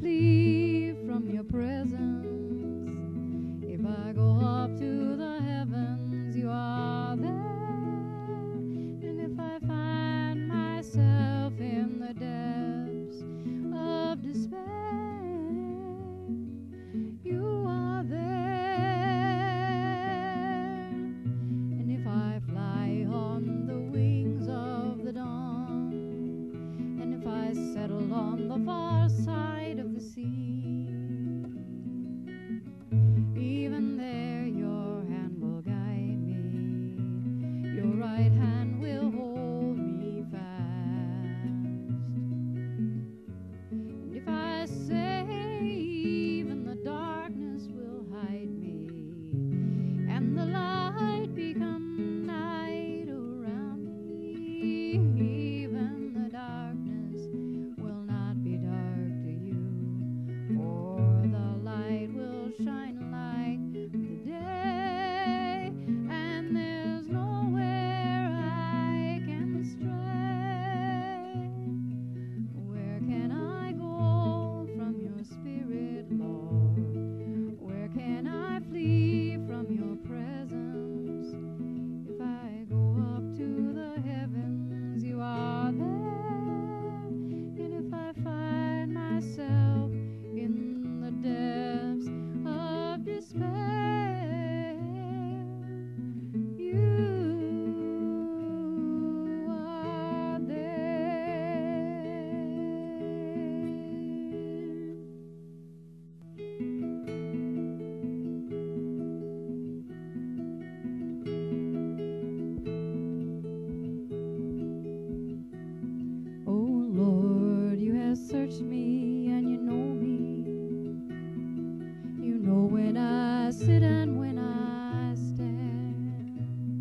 flee from your presence? If I go up to the heavens, you are there. And if I find myself in the depths of despair, you are there. And if I fly on the wings of the dawn, and if I settle on the far side of the sea, even there your hand will guide me, your right hand will hold me fast. And if I say even the darkness will hide me, and the light become night around me, even the darkness will not be dark to you, for the light will shine like the day, and there's nowhere I can stray. Where can I go from your spirit, Lord? Where can I flee from your presence? If I go up to the heavens, you are there. And if I find myself in the depths of despair, you are there. Oh Lord, you have searched me and you know me. You know when I sit and when I stand.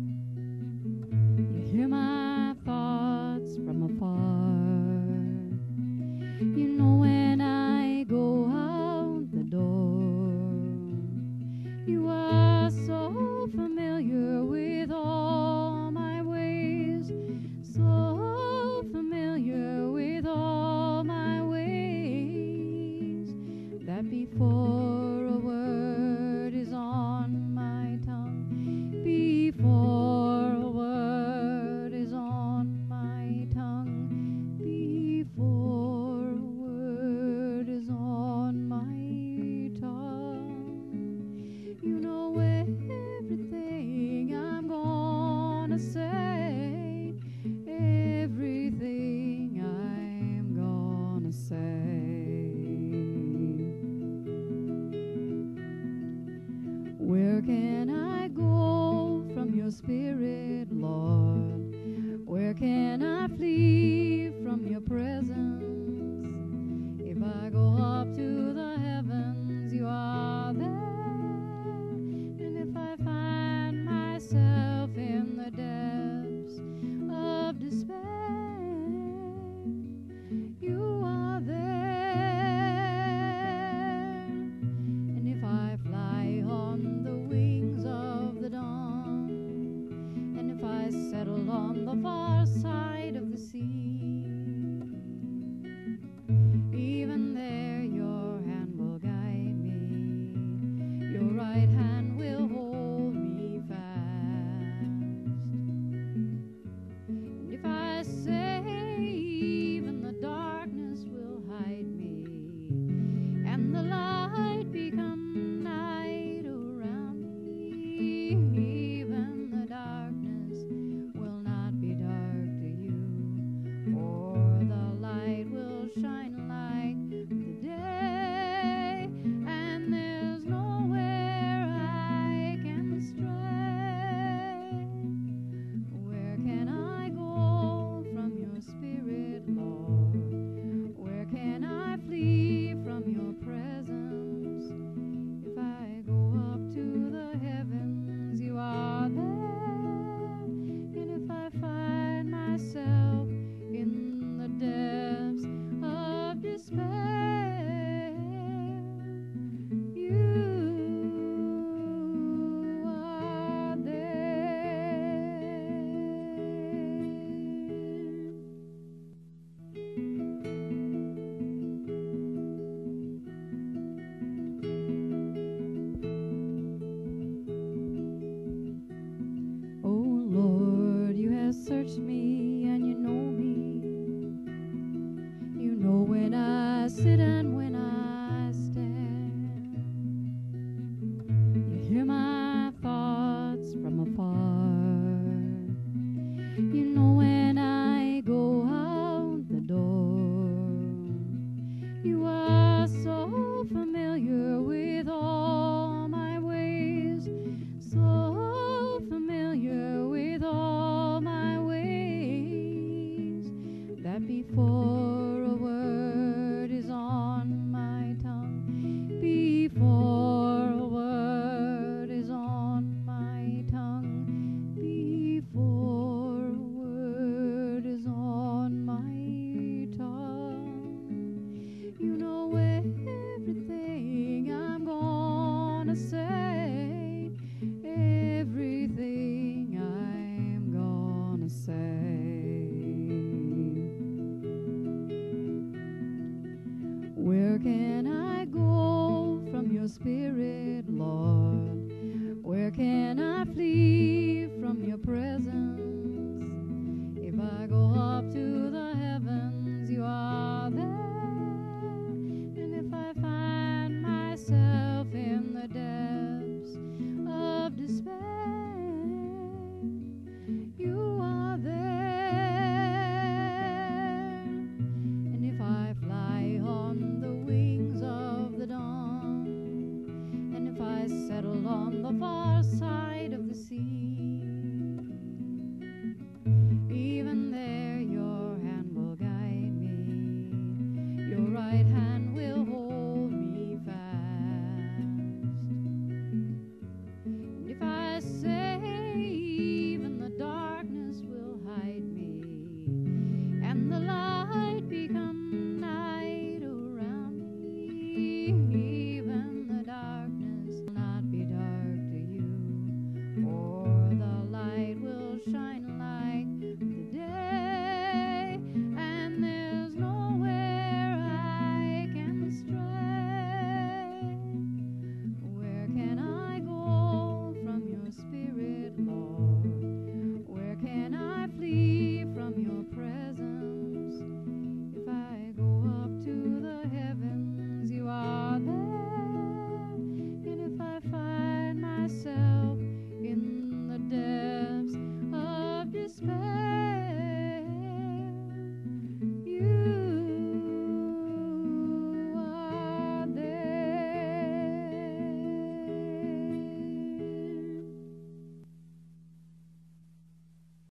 You hear my thoughts from afar. You know when I go out the door. You are so familiar with all my ways, so familiar with all my ways, that before a word is on my tongue, before a word is on my tongue, before a word is on my tongue, you know everything I'm gonna say, everything I'm gonna say. Where can I go from your spirit, Lord? Where can I flee